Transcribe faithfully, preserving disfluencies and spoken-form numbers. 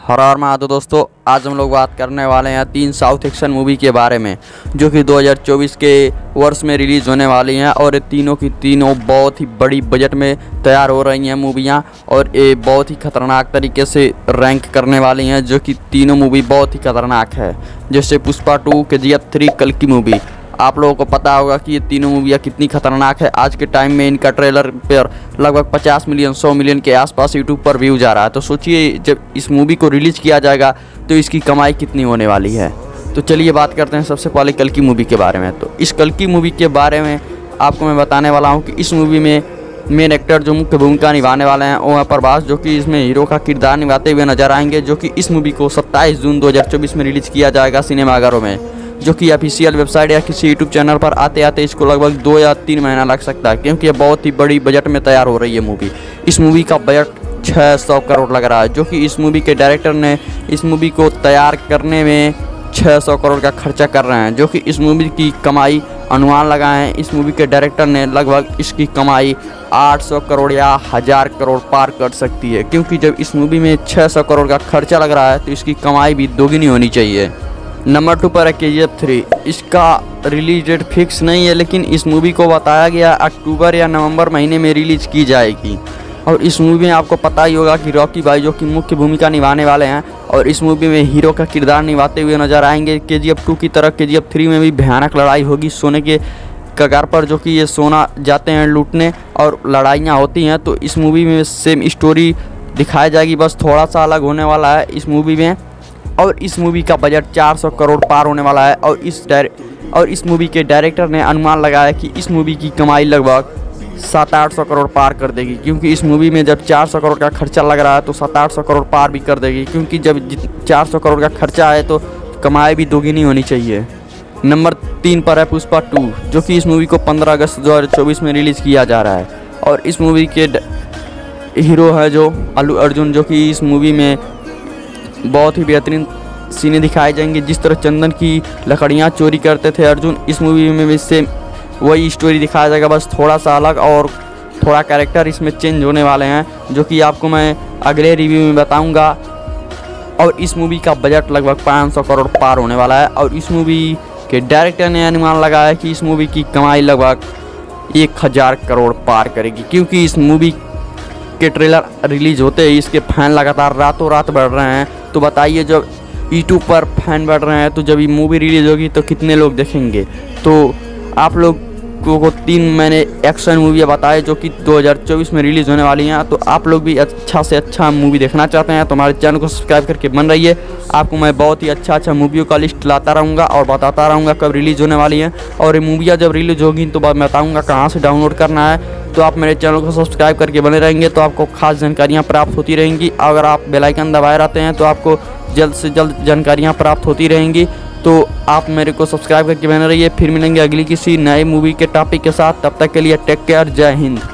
हर हर महादेव दोस्तों, आज हम लोग बात करने वाले हैं तीन साउथ एक्शन मूवी के बारे में जो कि दो हज़ार चौबीस के वर्ष में रिलीज़ होने वाली हैं। और ये तीनों की तीनों बहुत ही बड़ी बजट में तैयार हो रही हैं मूवियां और ये बहुत ही ख़तरनाक तरीके से रैंक करने वाली हैं, जो कि तीनों मूवी बहुत ही ख़तरनाक है। जैसे पुष्पा टू, के जी एफ थ्री, कल की मूवी। आप लोगों को पता होगा कि ये तीनों मूवियाँ कितनी खतरनाक है। आज के टाइम में इनका ट्रेलर पर लगभग पचास मिलियन सौ मिलियन के आसपास यूट्यूब पर व्यू जा रहा है। तो सोचिए जब इस मूवी को रिलीज़ किया जाएगा तो इसकी कमाई कितनी होने वाली है। तो चलिए बात करते हैं सबसे पहले कल की मूवी के बारे में। तो इस कल की मूवी के बारे में आपको मैं बताने वाला हूँ कि इस मूवी में मेन एक्टर जो मुख्य भूमिका निभाने वाले हैं वो है प्रभास, जो कि इसमें हीरो का किरदार निभाते हुए नजर आएंगे। जो कि इस मूवी को सत्ताईस जून दो हज़ार चौबीस में रिलीज़ किया जाएगा सिनेमाघरों में, जो कि ऑफिशियल वेबसाइट या किसी यूट्यूब चैनल पर आते आते इसको लगभग दो या तीन महीना लग सकता है, क्योंकि ये बहुत ही बड़ी बजट में तैयार हो रही है मूवी। इस मूवी का बजट छः सौ करोड़ लग रहा है, जो कि इस मूवी के डायरेक्टर ने इस मूवी को तैयार करने में छः सौ करोड़ का खर्चा कर रहे हैं। जो कि इस मूवी की कमाई अनुमान लगाए हैं इस मूवी के डायरेक्टर ने लगभग इसकी कमाई आठ सौ करोड़ या हज़ार करोड़ पार कर सकती है, क्योंकि जब इस मूवी में छः सौ करोड़ का खर्चा लग रहा है तो इसकी कमाई भी दोगुनी होनी चाहिए। नंबर टू पर है के जी एफ थ्री। इसका रिलीज डेट फिक्स नहीं है, लेकिन इस मूवी को बताया गया अक्टूबर या नवंबर महीने में रिलीज की जाएगी। और इस मूवी में आपको पता ही होगा कि रॉकी भाई जो कि मुख्य भूमिका निभाने वाले हैं और इस मूवी में हीरो का किरदार निभाते हुए नजर आएंगे। के जी एफ टू की तरह के जी एफ थ्री में भी भयानक लड़ाई होगी सोने के कगार पर, जो कि ये सोना जाते हैं लूटने और लड़ाइयाँ होती हैं। तो इस मूवी में सेम स्टोरी दिखाई जाएगी, बस थोड़ा सा अलग होने वाला है इस मूवी में। और इस मूवी का बजट चार सौ करोड़ पार होने वाला है। और इस और इस मूवी के डायरेक्टर ने अनुमान लगाया कि इस मूवी की कमाई लगभग सात आठ सौ करोड़ पार कर देगी, क्योंकि इस मूवी में जब चार सौ करोड़ का खर्चा लग रहा है तो सात आठ सौ करोड़ पार भी कर देगी, क्योंकि जब चार सौ करोड़ का खर्चा है तो कमाई भी दोगुनी होनी चाहिए। नंबर तीन पर है पुष्पा टू, जो कि इस मूवी को पंद्रह अगस्त दो हज़ार चौबीस में रिलीज़ किया जा रहा है। और इस मूवी के हीरो है जो अल्लू अर्जुन, जो कि इस मूवी में बहुत ही बेहतरीन सीने दिखाए जाएंगे। जिस तरह चंदन की लकड़ियाँ चोरी करते थे अर्जुन, इस मूवी में भी सेम वही स्टोरी दिखाया जाएगा, बस थोड़ा सा अलग और थोड़ा कैरेक्टर इसमें चेंज होने वाले हैं, जो कि आपको मैं अगले रिव्यू में बताऊंगा। और इस मूवी का बजट लगभग पाँच सौ करोड़ पार होने वाला है। और इस मूवी के डायरेक्टर ने अनुमान लगाया कि इस मूवी की कमाई लगभग एक हज़ार करोड़ पार करेगी, क्योंकि इस मूवी के ट्रेलर रिलीज होते ही इसके फैन लगातार रातों रात बढ़ रहे हैं। तो बताइए जब यूट्यूब पर फैन बढ़ रहे हैं तो जब ये मूवी रिलीज होगी तो कितने लोग देखेंगे। तो आप लोग को तीन मैंने एक्शन मूवी बताए जो कि दो हज़ार चौबीस में रिलीज़ होने वाली हैं। तो आप लोग भी अच्छा से अच्छा मूवी देखना चाहते हैं तो हमारे चैनल को सब्सक्राइब करके बन रहिए। आपको मैं बहुत ही अच्छा अच्छा मूवियों का लिस्ट लाता रहूँगा और बताता रहूँगा कब रिलीज़ होने वाली हैं। और ये मूवियाँ जब रिलीज़ होगी तो मैं बताऊँगा कहाँ से डाउनलोड करना है। तो आप मेरे चैनल को सब्सक्राइब करके बने रहेंगे तो आपको खास जानकारियाँ प्राप्त होती रहेंगी। अगर आप बेल आइकन दबाए रहते हैं तो आपको जल्द से जल्द जानकारियाँ प्राप्त होती रहेंगी। तो आप मेरे को सब्सक्राइब करके बने रहिए। फिर मिलेंगे अगली किसी नए मूवी के टॉपिक के साथ। तब तक के लिए टेक केयर, जय हिंद।